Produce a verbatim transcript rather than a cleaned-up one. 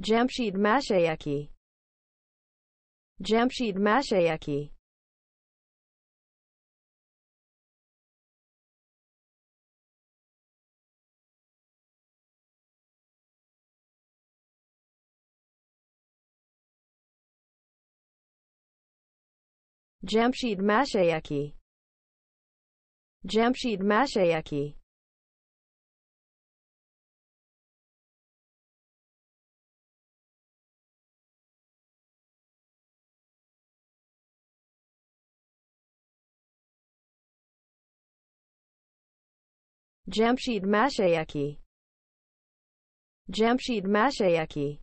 Jamshid Mashayeki. Jamshid Mashayeki. Jamshid Mashayeki. Jamshid Mashayeki. Jamshid Mashayeki. Jamshid Mashayeki.